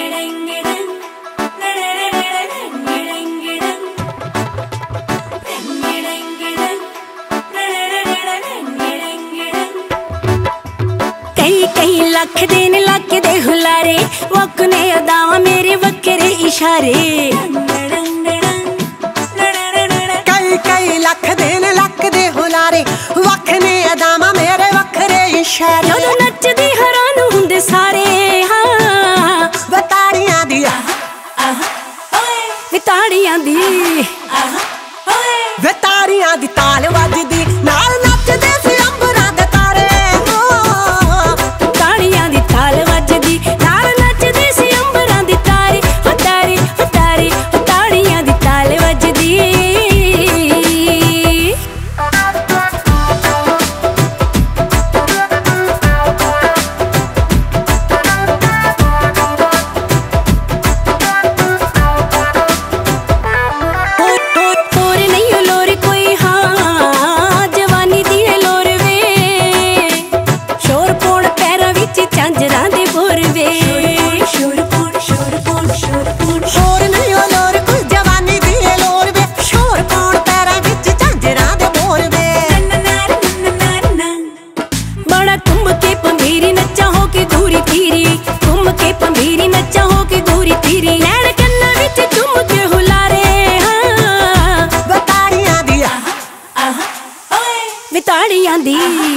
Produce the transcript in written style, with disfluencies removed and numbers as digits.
कई लख दिन लख दे हुलारे वकने अदावा मेरे वक्रे इशारे कई लख दिन लख दे हुलारे वखने अदावा मेरे वक्रे इशारे जदों नचदी हैरान हुंदे सारे हाँ बताड़ियां दी विताड़ियां दी विताड़ियां दी ताल वजदी नाल नचदे सी अंबरां दे तारे ताड़ियां दी ताल वजदी नाल नचदे सी अंबरां दी तारे हो तारे हो तारे हो ताड़ियां दी ताल वजदी विताड़ियां दी